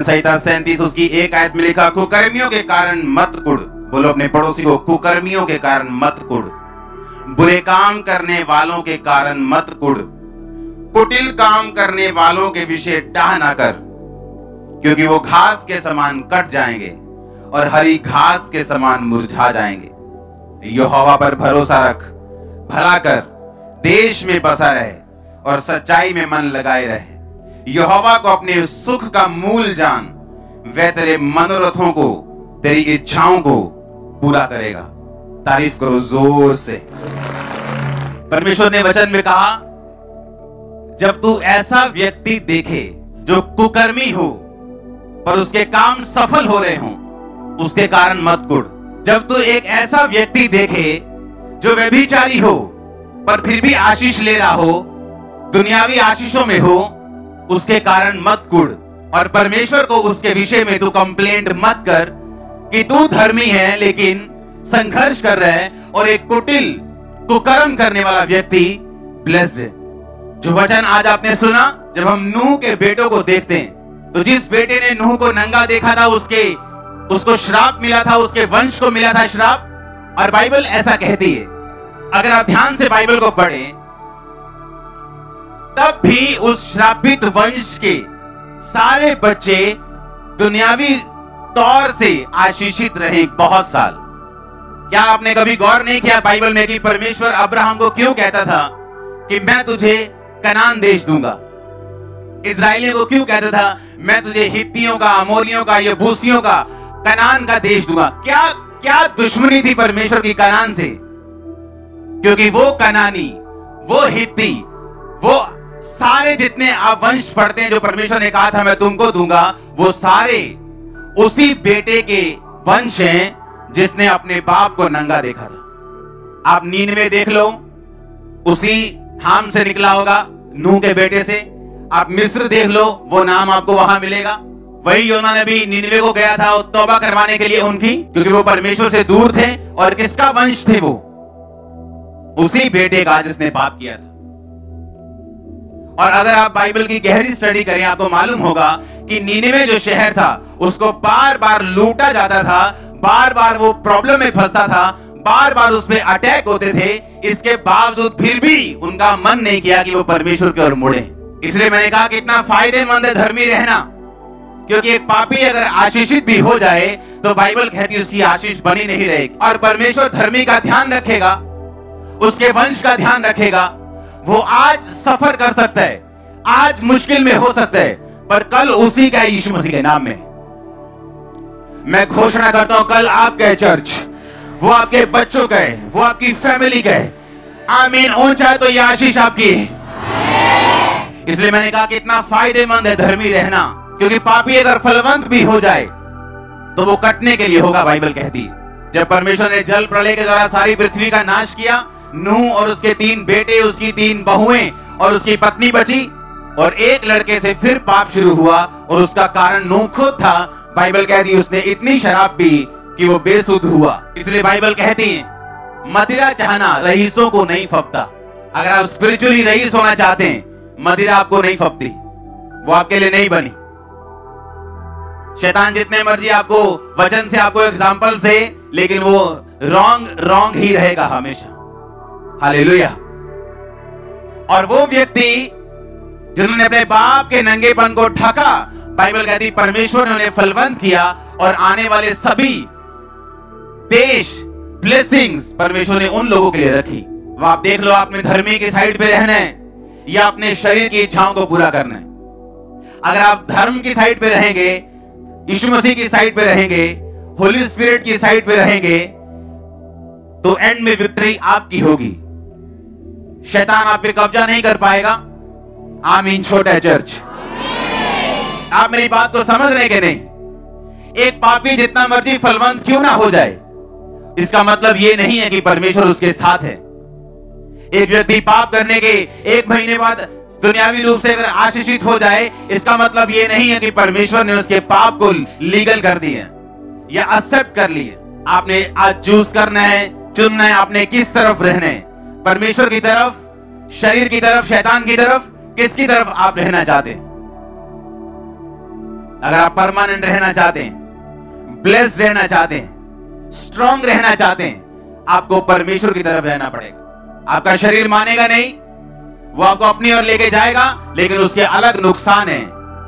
संहिता 37 उसकी 1 आयत में लिखा, कुकर्मियों के कारण मत कुड़। बोलो अपने पड़ोसी को, कुकर्मियों के कारण मत कुड़, बुरे काम करने वालों के कारण मत कुड़, कुटिल काम करने वालों के विषय डाह ना कर, क्योंकि वो घास के समान कट जाएंगे और हरी घास के समान मुरझा जाएंगे। यहोवा पर भरोसा रख, भला कर, देश में बसा रहे और सच्चाई में मन लगाए रहे। यहोवा को अपने सुख का मूल जान, वह तेरे मनोरथों को, तेरी इच्छाओं को पूरा करेगा। तारीफ करो जोर से। परमेश्वर ने वचन में कहा, जब तू ऐसा व्यक्ति देखे जो कुकर्मी हो पर उसके काम सफल हो रहे हो, उसके कारण मत कुड़। जब तू एक ऐसा व्यक्ति देखे जो व्यभिचारी हो पर फिर भी आशीष ले रहा हो, दुनियावी आशीषों में हो, उसके कारण मत कुड़। और परमेश्वर को उसके विषय में तू कंप्लेंट मत कर कि तू धर्मी है लेकिन संघर्ष कर रहा है और एक कुटिल कुकर्म करने वाला व्यक्ति ब्लेस्ड है। जो वचन आज आपने सुना, जब हम नूह के बेटों को देखते हैं, तो जिस बेटे ने नूह को नंगा देखा था, उसको श्राप मिला था, उसके वंश को मिला था श्राप। और बाइबल ऐसा कहती है, अगर आप ध्यान से बाइबल को पढ़ें, तब भी उस श्रापित वंश के सारे बच्चे दुनियावी तौर से आशीषित रहे बहुत साल। क्या आपने कभी गौर नहीं किया बाइबल में कि परमेश्वर अब्राहम को क्यों कहता था कि मैं तुझे कनान देश दूंगा? इस्राएलियों को क्यों कहता था मैं तुझे हित्तियों का, अमोरियों का, यबूसियों का, कनान का देश दूंगा? क्या दुश्मनी थी परमेश्वर की कनान से? क्योंकि वो कनानी, वो हित्ती, वो सारे जितने आप वंश पढ़ते हैं जो परमेश्वर ने कहा था मैं तुमको दूंगा, वो सारे उसी बेटे के वंश हैं जिसने अपने बाप को नंगा देखा था। आप नीनवे देख लो, उसी हाम से निकला होगा, नूह के बेटे से। आप मिस्र देख लो, वो नाम आपको वहां मिलेगा। वही योना नबी नीनवे को गया था तौबा करवाने के लिए उनकी, क्योंकि वो परमेश्वर से दूर थे। और किसका वंश थे वो? उसी बेटे का जिसने पाप किया था। और अगर आप बाइबल की गहरी स्टडी करें, आपको मालूम होगा कि नीनवे जो शहर था उसको बार बार लूटा जाता था, बार बार वो प्रॉब्लम में फंसता था, बार बार उस पे अटैक होते थे। इसके बावजूद फिर भी उनका मन नहीं किया कि वो परमेश्वर की ओर मुड़े। इसलिए मैंने कहा कि इतना फायदेमंद है धर्मी रहना, क्योंकि एक पापी अगर आशीषित भी हो जाए तो बाइबल कहती है उसकी आशीष बनी नहीं रहेगी। और परमेश्वर धर्मी का ध्यान रखेगा, उसके वंश का ध्यान रखेगा। वो आज सफर कर सकता है, आज मुश्किल में हो सकता है, पर कल उसी का यीशु मसीह के नाम में। मैं घोषणा करता हूं, कल आपका है चर्च, वो आपके बच्चों का है, वो आपकी फैमिली का है। आमीन। ऊंचा तो यह आशीष आपकी है। इसलिए मैंने कहा कि इतना फायदेमंद है धर्मी रहना, क्योंकि पापी अगर फलवंत भी हो जाए तो वो कटने के लिए होगा। बाइबल कहती है जब परमेश्वर ने जल प्रलय के द्वारा सारी पृथ्वी का नाश किया, नूह और उसके 3 बेटे, उसकी 3 बहुएं और उसकी पत्नी बची, और एक लड़के से फिर पाप शुरू हुआ और उसका कारण नूह खुद था। बाइबल कहती है उसने इतनी शराब पी कि वो बेसुध हुआ। इसलिए बाइबल कहती है मदिरा चाहना रईसों को नहीं फपता। अगर आप स्पिरिचुअली रईस होना चाहते हैं, मदिरा आपको नहीं फपती, वो आपके लिए नहीं बनी। शैतान जितने मर्जी आपको वचन से आपको एग्जाम्पल दे, लेकिन वो रॉन्ग ही रहेगा हमेशा। हालेलुया। और वो व्यक्ति जिन्होंने अपने बाप के नंगेपन को ढका, बाइबल कहती परमेश्वर ने उन्हें फलवंत किया और आने वाले सभी देश, ब्लेसिंग्स परमेश्वर ने उन लोगों के लिए रखी। वो आप देख लो, आपने धर्मी की साइड पे रहना है या अपने शरीर की इच्छाओं को पूरा करना है। अगर आप धर्म की साइड पे रहेंगे, यीशु मसीह की साइड पे रहेंगे, होली स्पिरिट की साइड पे रहेंगे, तो एंड में विक्ट्री आपकी होगी। शैतान आप पे कब्जा नहीं कर पाएगा। आमीन। छोटा चर्च, आप मेरी बात को समझ रहे कि नहीं? एक पापी जितना मर्जी फलवंत क्यों ना हो जाए, इसका मतलब यह नहीं है कि परमेश्वर उसके साथ है। एक व्यक्ति पाप करने के 1 महीने बाद दुनियावी रूप से अगर आशीषित हो जाए, इसका मतलब यह नहीं है कि परमेश्वर ने उसके पाप को लीगल कर दिया या एक्सेप्ट कर लिया। आपने आज चूज करना है, चुनना है, आपने किस तरफ रहना है, परमेश्वर की तरफ, शरीर की तरफ, शैतान की तरफ, किसकी तरफ आप रहना चाहते हैं? अगर आप परमानेंट रहना चाहते हैं, ब्लेस्ड रहना चाहते हैं, स्ट्रांग रहना चाहते हैं, आपको परमेश्वर की तरफ रहना पड़ेगा। आपका शरीर मानेगा नहीं, वो आपको अपनी ओर लेके जाएगा, लेकिन उसके अलग नुकसान हैं।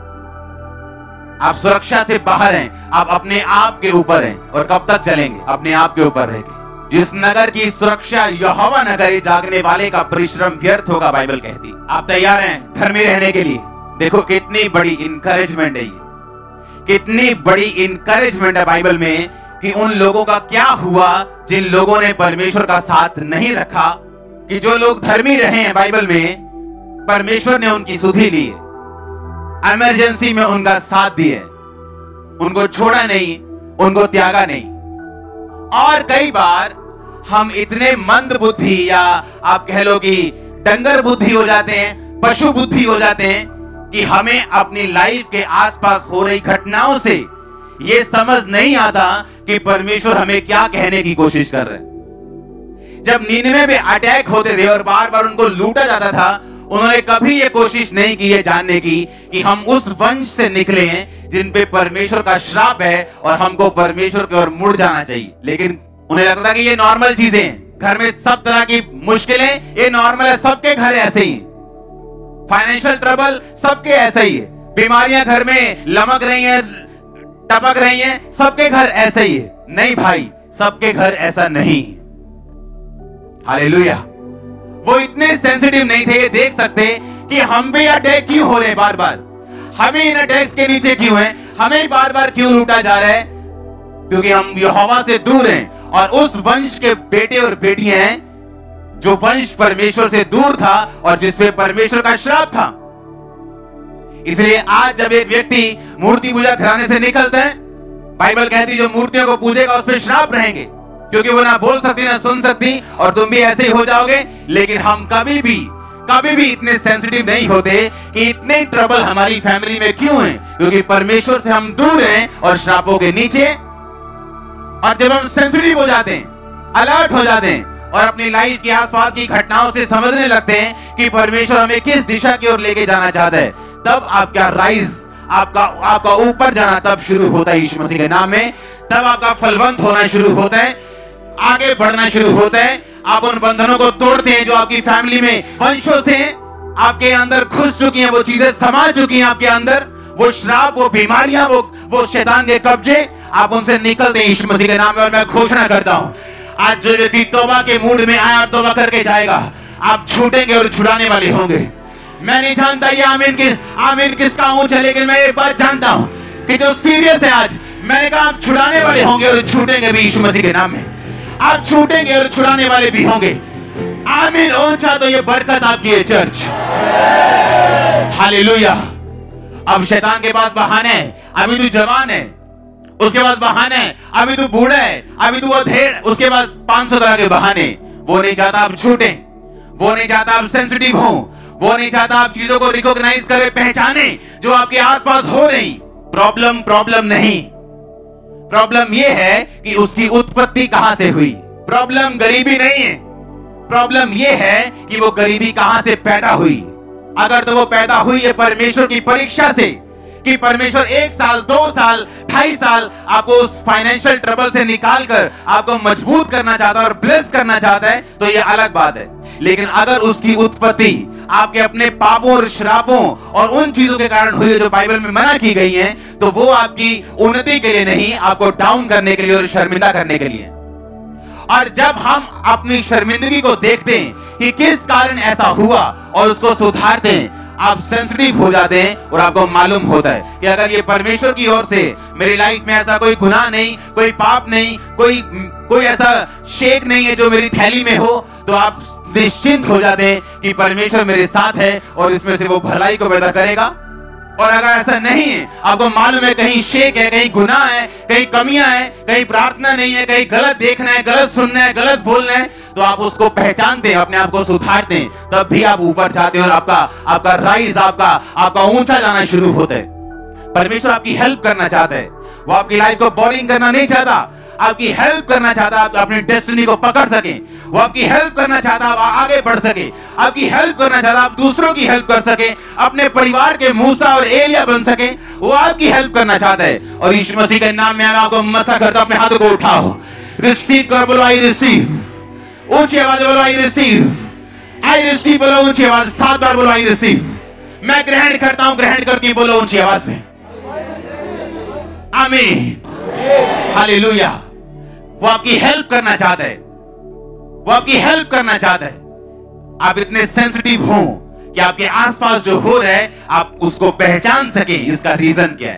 आप सुरक्षा से बाहर हैं, आप अपने आप के ऊपर हैं। और कब तक चलेंगे? अपने आप के ऊपर रहेंगे। जिस नगर की सुरक्षा यहोवा न करे, जागने वाले का परिश्रम व्यर्थ होगा, बाइबल कहती। आप तैयार हैं धर्मी रहने के लिए? देखो कितनी बड़ी इंकरेजमेंट है ये, कितनी बड़ी इंकरेजमेंट है बाइबल में कि उन लोगों का क्या हुआ जिन लोगों ने परमेश्वर का साथ नहीं रखा। कि जो लोग धर्मी रहे हैं, बाइबल में परमेश्वर ने उनकी सुधि ली है, इमरजेंसी में उनका साथ दिए, उनको छोड़ा नहीं, उनको त्यागा नहीं। और कई बार हम इतने मंद बुद्धि, या आप कह लो कि डंगर बुद्धि हो जाते हैं, पशु बुद्धि हो जाते हैं, कि हमें अपनी लाइफ के आसपास हो रही घटनाओं से यह समझ नहीं आता कि परमेश्वर हमें क्या कहने की कोशिश कर रहे हैं। जब नीनवे में अटैक होते थे और बार बार उनको लूटा जाता था, उन्होंने कभी ये कोशिश नहीं की है जानने की कि हम उस वंश से निकले हैं जिन पे परमेश्वर का श्राप है और हमको परमेश्वर की ओर मुड़ जाना चाहिए। लेकिन उन्हें लगता था कि ये नॉर्मल चीजें हैं, घर में सब तरह की मुश्किलें ये नॉर्मल है, सबके घर ऐसे ही। फाइनेंशियल ट्रबल सबके ऐसा ही है, बीमारियां घर में लमक रही हैं, टपक रही हैं, सबके घर ऐसे ही है। नहीं भाई, सबके घर ऐसा नहीं। हालेलुया। वो इतने सेंसिटिव नहीं थे, ये देख सकते कि हम भी अटैक क्यों हो रहे हैं बार बार, हमें इन अटैक्स के नीचे क्यों हैं, हमें बार बार क्यों लूटा जा रहा है, क्योंकि हम यहोवा से दूर हैं और उस वंश के बेटे और बेटियां हैं जो वंश परमेश्वर से दूर था और जिसपे परमेश्वर का श्राप था। इसलिए आज जब एक व्यक्ति मूर्ति पूजा घराने से निकलता है, बाइबल कहती जो मूर्तियों को पूजेगा उस पर श्राप रहेंगे, क्योंकि वो ना बोल सकती ना सुन सकती, और तुम भी ऐसे ही हो जाओगे। लेकिन हम कभी भी इतने सेंसिटिव नहीं होते कि इतने ट्रबल हमारी फैमिली में क्यों हैं, क्योंकि परमेश्वर से हम दूर हैं और श्रापों के नीचे। और जब हम सेंसिटिव हो जाते हैं, अलर्ट हो जाते हैं और अपनी लाइफ के आसपास की घटनाओं से समझने लगते हैं कि परमेश्वर हमें किस दिशा की ओर लेके जाना चाहता है, तब आपका राइज, आपका ऊपर जाना तब शुरू होता है यीशु मसीह के नाम में। तब आपका फलवंत होना शुरू होता है, आगे बढ़ना शुरू होता है। आप उन बंधनों को तोड़ते हैं जो आपकी फैमिली में वंशों से आपके अंदर घुस चुकी हैं, वो चीजें समा चुकी हैं आपके अंदर, वो श्राप, वो बीमारियां, वो शैतान के कब्जे, आप उनसे निकलते हैं यीशु मसीह के नाम में। और मैं घोषणा करता हूं, आज जो व्यक्ति तौबा के मूड में आया और तौबा करके जाएगा, आप छूटेंगे और छुड़ाने वाले होंगे। मैं नहीं जानता ये आमीन किसका ऊंच है, लेकिन मैं एक बात जानता हूं कि जो सीरियस है आज, मैंने कहा आप छुड़ाने वाले होंगे और छूटेंगे भी यीशु मसीह के नाम में। आप छूटेंगे और छुड़ाने वाले भी होंगे। आमीन। ऊंचा तो ये बरकत आपकी है चर्च। हालेलुया। अब शैतान के पास बहाने हैं, अभी तू जवान है, उसके पास बहाने हैं, अभी तू बूढ़ा है, अभी तू अधेड़, उसके पास 500 तरह के बहाने। वो नहीं चाहता आप छूटे, वो नहीं चाहता आप सेंसिटिव हो, वो नहीं चाहता आप चीजों को रिकॉग्नाइज करें, पहचाने जो आपके आसपास हो रही। प्रॉब्लम नहीं, प्रॉब्लम यह है कि उसकी उत्पत्ति कहां से हुई। प्रॉब्लम गरीबी नहीं है, प्रॉब्लम यह है कि वो गरीबी कहां से पैदा हुई। अगर तो वो पैदा हुई है परमेश्वर की परीक्षा से, कि परमेश्वर 1 साल, 2 साल, 2.5 साल आपको उस फाइनेंशियल ट्रबल से निकालकर आपको मजबूत करना चाहता है और ब्लेस करना चाहता है, तो ये अलग बात है। लेकिन अगर उसकी उत्पत्ति आपके अपने पापों और श्रापों और उन चीजों के कारण हुई है जो बाइबल में मना की गई हैं, तो वो आपकी उन्नति के लिए नहीं, आपको डाउन करने के लिए और शर्मिंदा करने के लिए। और जब हम अपनी शर्मिंदगी को देखते हैं कि किस कारण ऐसा हुआ और उसको सुधारते हैं, आप सेंसिटिव हो जाते हैं और आपको मालूम होता है कि अगर ये परमेश्वर की ओर से मेरी लाइफ में ऐसा कोई गुनाह नहीं, कोई पाप नहीं, कोई ऐसा शेक नहीं है जो मेरी थैली में हो, तो आप निश्चिंत हो जाते हैं कि परमेश्वर मेरे साथ है और इसमें से वो भलाई को पैदा करेगा। और अगर ऐसा नहीं है, आपको मालूम है कहीं शेक है, कहीं गुनाह है, कहीं कमियां है, कहीं प्रार्थना नहीं है, कहीं गलत देखना है, गलत सुनना है, गलत बोलना है, तो आप उसको पहचानते हैं, अपने आप को सुधारते हैं, तब भी आप ऊपर जाते हैं और आपका राइज, आपका ऊंचा जाना शुरू होता है। परमेश्वर आपकी हेल्प करना चाहता है, वो आपकी लाइफ को बोरिंग करना नहीं चाहता। आपकी हेल्प करना चाहता है आप अपनी डेस्टिनी को पकड़ सके। वो आपकी हेल्प करना चाहता है आप आगे बढ़ सके, आपकी हेल्प करना चाहता है आप दूसरों की हेल्प कर सके, अपने परिवार के मूसा और एलिया बन सके। वो आपकी हेल्प करना चाहता है। और यीशु मसीह के नाम में मैं आपको मसा करता हूं, अपने हाथों को उठाओ, रिसीव कर, बोलो आई रिसीव। ऊंची आवाज बोलो आई रिसीव, आई रिसीव बोलो ऊंची आवाज, 7 बार बोलो आई रिसीव। मैं ग्रहण करता हूं, ग्रहण करके बोलो ऊंची आवाज में आमीन, हालेलुया। वो आपकी हेल्प करना चाहता है, वो आपकी हेल्प करना चाहता है। आप इतने सेंसिटिव हो कि आपके आसपास जो हो रहा है आप उसको पहचान सके, इसका रीजन क्या है।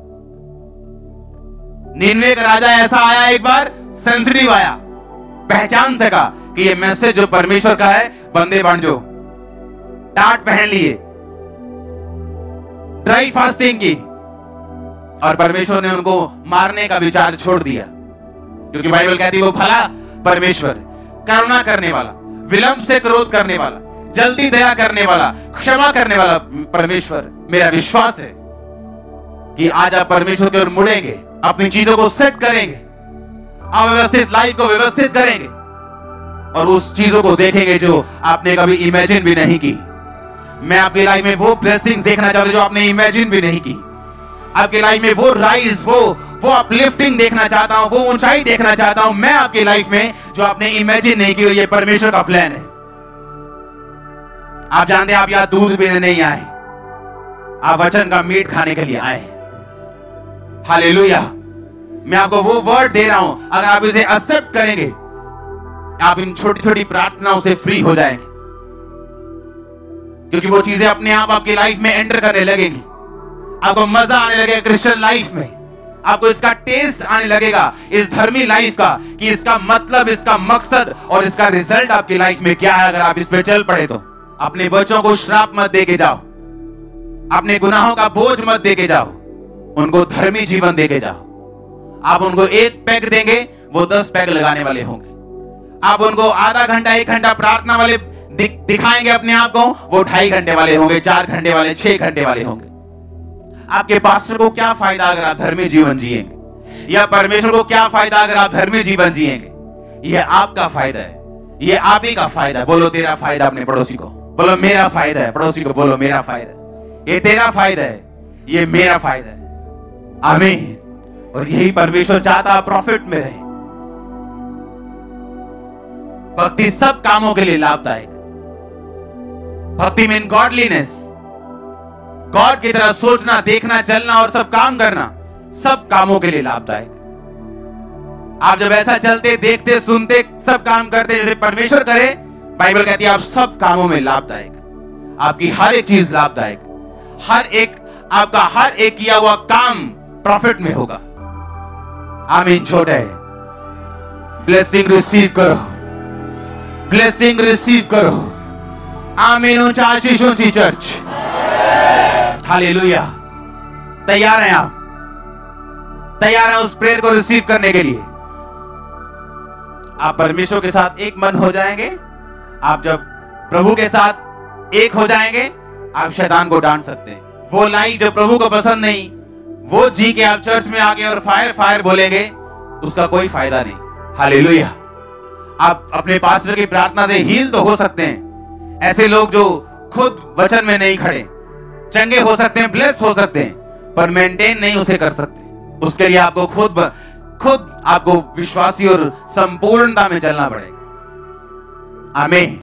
निनवे का राजा ऐसा आया, एक बार सेंसिटिव आया, पहचान सका कि ये मैसेज जो परमेश्वर का है। बंदे बांझो टाट पहन लिए, ड्राई फास्टिंग की, और परमेश्वर ने उनको मारने का विचार छोड़ दिया, क्योंकि बाइबल कहती है वो भला परमेश्वर, करुणा करने वाला, विलंब से क्रोध करने वाला, जल्दी दया करने वाला, क्षमा करने वाला परमेश्वर। मेरा विश्वास है कि आज आप परमेश्वर की ओर मुड़ेंगे, अपनी चीजों को सेट करेंगे, अव्यवस्थित लाइफ को व्यवस्थित करेंगे, और उस चीजों को देखेंगे जो आपने कभी इमेजिन भी नहीं की। मैं आपकी लाइफ में वो ब्लेसिंग्स देखना चाहता हूं जो आपने इमेजिन भी नहीं की। आपकी लाइफ में वो राइज, वो अपलिफ्टिंग देखना चाहता हूं, वो ऊंचाई देखना चाहता हूं मैं आपकी लाइफ में जो आपने इमेजिन नहीं की। और ये परमेश्वर का प्लान है। आप जानते हैं आप यहां दूध पीने नहीं आए, आप वचन का मीट खाने के लिए आए। हालेलुया। मैं आपको वो वर्ड दे रहा हूं, अगर आप इसे एक्सेप्ट करेंगे आप इन छोटी छोटी प्रार्थनाओं से फ्री हो जाएंगे, क्योंकि वो चीजें अपने आप आपकी लाइफ में एंटर करने लगेंगी। आपको मजा आने लगेगा क्रिश्चियन लाइफ में, आपको इसका टेस्ट आने लगेगा इस धर्मी लाइफ का, कि इसका मतलब, इसका मकसद और इसका रिजल्ट आपकी लाइफ में क्या है। अगर आप इस पे चल पड़े तो अपने बच्चों को श्राप मत देके जाओ, अपने गुनाहों का बोझ मत देके जाओ, उनको धर्मी जीवन देके जाओ। आप उनको 1 पैग देंगे, वो 10 पैग लगाने वाले होंगे। आप उनको आधा घंटा 1 घंटा प्रार्थना वाले दिखाएंगे अपने आप को, वो 2.5 घंटे वाले होंगे, 4 घंटे वाले, 6 घंटे वाले होंगे। आपके पास्टर को क्या फायदा अगर आप धर्मी जीवन जिएंगे, या परमेश्वर को क्या फायदा अगर आप धर्मी जीवन जिएंगे। यह आपका फायदा है, यह आप ही का फायदा है। बोलो तेरा फायदा अपने पड़ोसी को, बोलो मेरा फायदा है। पड़ोसी को बोलो मेरा फायदा है, ये तेरा फायदा है, ये मेरा फायदा है। आमीन। और यही परमेश्वर चाहता है प्रॉफिट में रहे। भक्ति सब कामों के लिए लाभदायक, भक्ति मीन गॉडलीनेस, गॉड की तरह सोचना, देखना, चलना और सब काम करना, सब कामों के लिए लाभदायक। आप जब ऐसा चलते, देखते, सुनते, सब काम करते जैसे परमेश्वर करे, बाइबल कहती है आप सब कामों में लाभदायक। आपकी हर एक चीज लाभदायक, आपका हर एक किया हुआ काम प्रॉफिट में होगा। आमीन। छोटे ब्लेसिंग रिसीव करो, ब्लेसिंग रिसीव करो। आमीन। ऊंचा आशीष ऊंची चर्च। हालेलुया। तैयार हैं आप? तैयार हैं उस प्रेयर को रिसीव करने के लिए? आप परमेश्वर के साथ एक मन हो जाएंगे। आप जब प्रभु के साथ एक हो जाएंगे, आप शैतान को डांट सकते हैं। वो लाइफ जो प्रभु को पसंद नहीं, वो जी के आप चर्च में आके और फायर फायर बोलेंगे, उसका कोई फायदा नहीं। हालेलुया। आप अपने पास्टर की प्रार्थना से हील तो हो सकते हैं। ऐसे लोग जो खुद वचन में नहीं खड़े, चंगे हो सकते हैं, ब्लेस हो सकते हैं, पर मेंटेन नहीं उसे कर सकते। उसके लिए आपको खुद आपको विश्वासी और संपूर्णता में चलना पड़ेगा। आमीन।